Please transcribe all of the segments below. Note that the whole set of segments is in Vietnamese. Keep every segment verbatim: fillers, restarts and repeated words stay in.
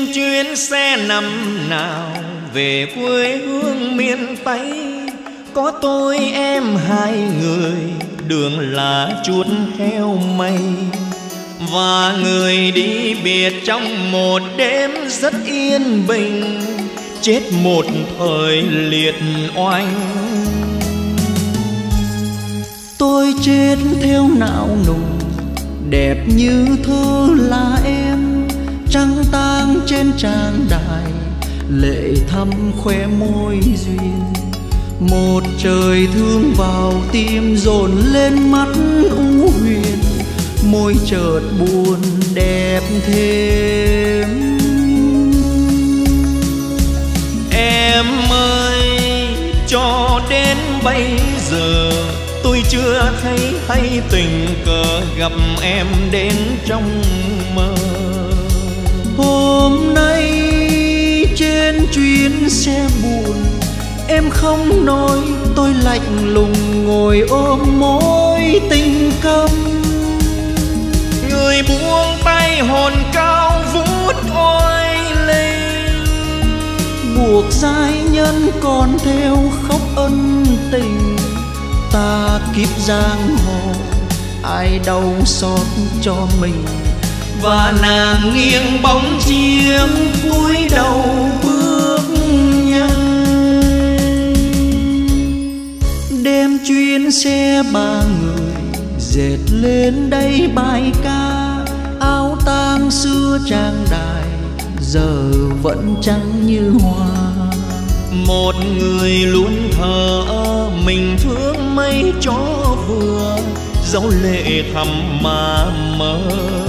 chuyến xe năm nào về quê hương miền Tây. Có tôi em hai người, đường là chuốt heo mây. Và người đi biệt trong một đêm rất yên bình, chết một thời liệt oanh. Tôi chết theo não nùng, đẹp như thơ là em. Trăng tang trên trang đài, lệ thắm khóe môi duyên. Một trời thương vào tim dồn lên mắt u huyền, môi chợt buồn đẹp thêm. Em ơi, cho đến bây giờ tôi chưa thấy hay tình cờ gặp em đến trong mơ. Hôm nay trên chuyến xe buồn, em không nói, tôi lạnh lùng ngồi ôm mối tình câm. Người buông tay hồn cao vút oai linh, buộc giai nhân còn theo khóc ân tình. Ta kiếp giang hồ, ai đau xót cho mình. Và nàng nghiêng bóng chiếc cúi đầu bước nhanh. Đêm chuyến xe ba người dệt lên đây bài ca. Áo tang xưa trang đài giờ vẫn trắng như hoa. Một người luôn thờ ơ, mình thương mấy chó vừa, dẫu lệ thầm mà mơ.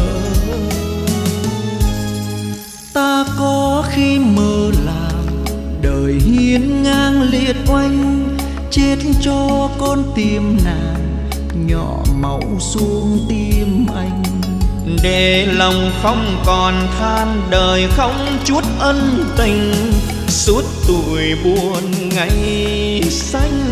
Ta có khi mơ làm đời hiên ngang liệt oanh, chết cho con tim nàng nhỏ máu xuống tim anh. Để lòng không còn than, đời không chút ân tình, suốt tuổi buồn ngày xanh.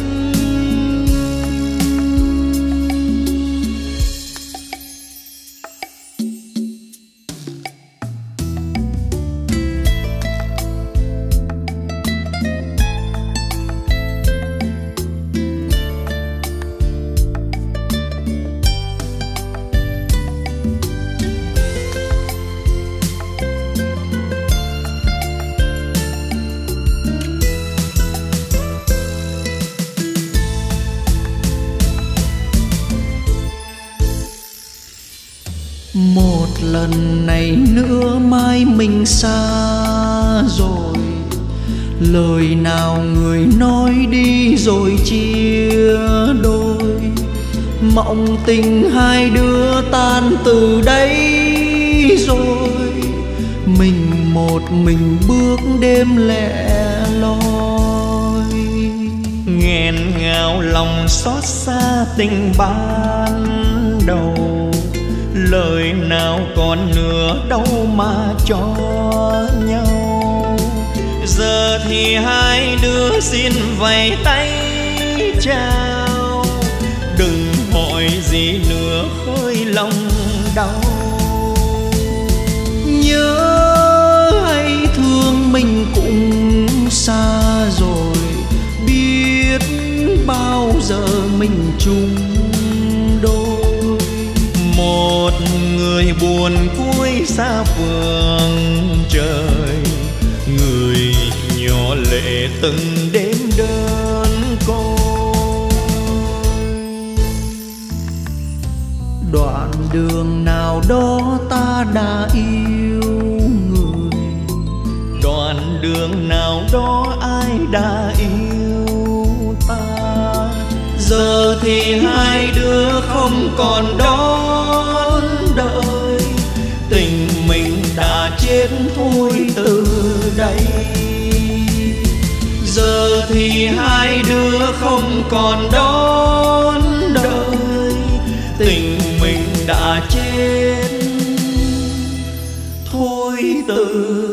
Một lần này nữa mai mình xa rồi, lời nào người nói đi rồi chia đôi. Mộng tình hai đứa tan từ đây rồi, mình một mình bước đêm lẻ loi. Nghẹn ngào lòng xót xa tình ban đầu, lời nào còn nữa đâu mà cho nhau. Giờ thì hai đứa xin vẫy tay chào, đừng hỏi gì nữa khơi lòng đau. Nhớ hay thương mình cũng xa rồi, biết bao giờ mình chung đôi. Một người buồn cuối xa phương trời, người nhỏ lệ từng đêm đơn côi. Đoạn đường nào đó ta đã yêu người, đoạn đường nào đó ai đã yêu ta. Giờ thì hai đứa không còn đón đợi, tình mình đã chết thôi từ đây. Giờ thì hai đứa không còn đón đợi, tình mình đã chết thôi từ